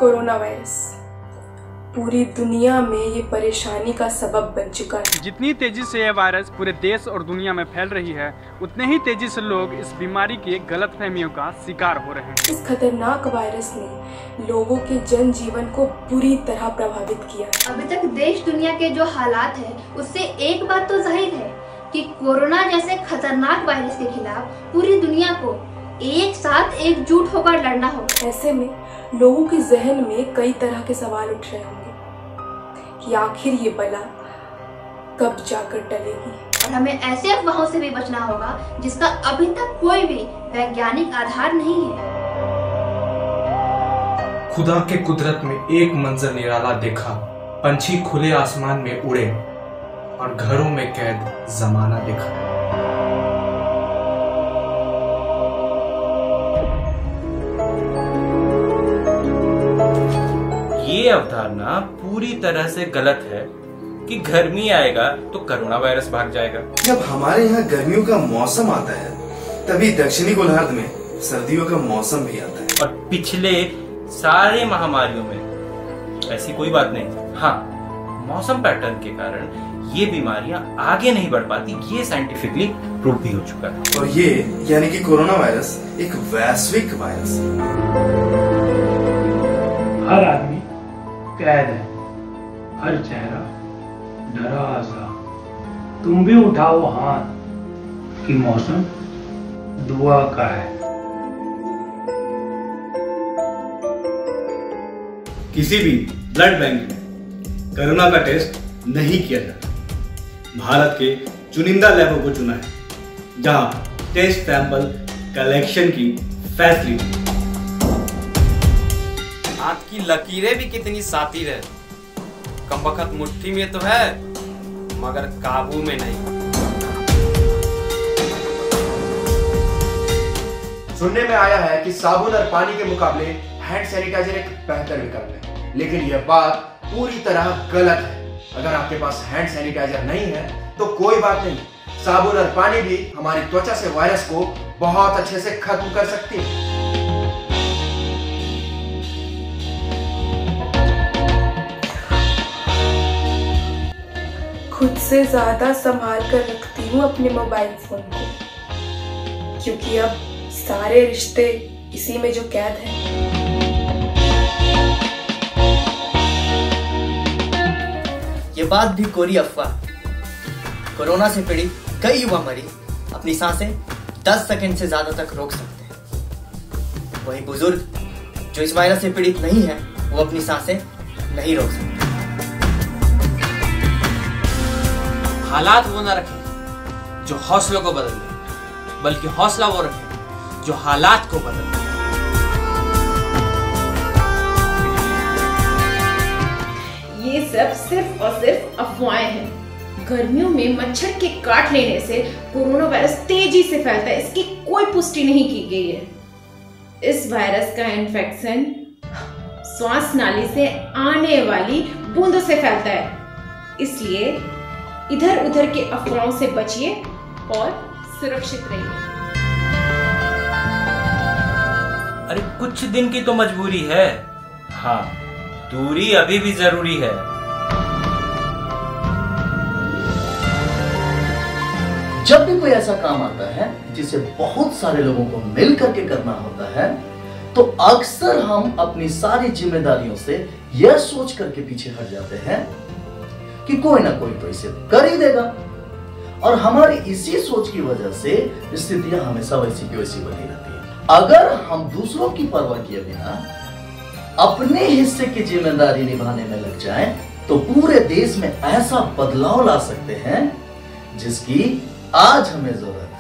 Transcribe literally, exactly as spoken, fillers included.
Corona virus पूरी दुनिया में ये परेशानी का सबब बन चुका है। जितनी तेजी से यह वायरस पूरे देश और दुनिया में फैल रही है, उतने ही तेजी से लोग इस बीमारी की गलतफहमियों का शिकार हो रहे हैं। इस खतरनाक वायरस ने लोगों के जनजीवन को बुरी तरह प्रभावित किया है। अभी तक देश दुनिया के जो हालात है, उससे एक बात तो जाहिर है कि कोरोना जैसे खतरनाक वायरस के खिलाफ पूरी दुनिया को एक साथ एकजुट होकर लड़ना होगा। ऐसे में लोगों के जहन में कई तरह के सवाल उठ रहे होंगे कि आखिर ये बला कब जाकर टलेगी। और हमें ऐसे अफवाहों से भी बचना होगा जिसका अभी तक कोई भी वैज्ञानिक आधार नहीं है। खुदा के कुदरत में एक मंजर निराला देखा, पंछी खुले आसमान में उड़े और घरों में कैद जमाना देखा। ये अवधारणा पूरी तरह से गलत है कि गर्मी आएगा तो कोरोना वायरस भाग जाएगा। जब हमारे यहाँ गर्मियों का मौसम आता है, तभी दक्षिणी गोलार्ध में सर्दियों का मौसम भी आता है। और पिछले सारे महामारियों में ऐसी कोई बात नहीं। हाँ, मौसम पैटर्न के कारण ये बीमारियां आगे नहीं बढ़ पाती, ये साइंटिफिकली प्रूव भी हो चुका है। और ये यानी कि कोरोना वायरस एक वैश्विक वायरस है। हर आदमी कैद है, हर चेहरा डरा सा। तुम भी उठाओ हाथ कि मौसम दुआ का है। किसी भी ब्लड बैंक में कोरोना का टेस्ट नहीं किया जाता। भारत के चुनिंदा लैबों को चुना है जहां टेस्ट सैंपल कलेक्शन की फैसिलिटी। हाथ की लकीरें भी कितनी सातिर है, कमबख्त मुट्ठी में तो है मगर काबू में नहीं। सुनने में आया है कि साबुन और पानी के मुकाबले हैंड सैनिटाइजर एक बेहतर विकल्प है, लेकिन यह बात पूरी तरह गलत है। अगर आपके पास हैंड सैनिटाइजर नहीं है तो कोई बात नहीं, साबुन और पानी भी हमारी त्वचा से वायरस को बहुत अच्छे से खत्म कर सकती है। खुद से ज्यादा संभाल कर रखती हूँ अपने मोबाइल फोन को, क्योंकि अब सारे रिश्ते इसी में जो कैद है। ये बात भी कोरी अफवाह। कोरोना से पीड़ित कई युवा मरीज अपनी सांसें दस सेकंड से ज्यादा तक रोक सकते हैं। वही बुजुर्ग जो इस वायरस से पीड़ित नहीं है, वो अपनी सांसें नहीं रोक सकते। हालात वो न रखें जो हौसलों को बदल दे, बल्कि हौसला वो रखें जो हालात को बदल दे। ये सब सिर्फ और सिर्फ अफवाहें हैं। गर्मियों में मच्छर के काट लेने से कोरोना वायरस तेजी से फैलता है, इसकी कोई पुष्टि नहीं की गई है। इस वायरस का इन्फेक्शन श्वास नाली से आने वाली बूंदों से फैलता है, इसलिए इधर उधर के अफवाहों से बचिए और सुरक्षित रहिए। अरे कुछ दिन की तो मजबूरी है, हाँ दूरी अभी भी जरूरी है। जब भी कोई ऐसा काम आता है जिसे बहुत सारे लोगों को मिल करके करना होता है, तो अक्सर हम अपनी सारी जिम्मेदारियों से यह सोच करके पीछे हट जाते हैं कि कोई ना कोई तो इसे कर ही देगा। और हमारी इसी सोच की वजह से स्थितियां हमेशा वैसी की वैसी बनी रहती है। अगर हम दूसरों की परवाह किए बिना अपने हिस्से की जिम्मेदारी निभाने में लग जाएं, तो पूरे देश में ऐसा बदलाव ला सकते हैं जिसकी आज हमें जरूरत है।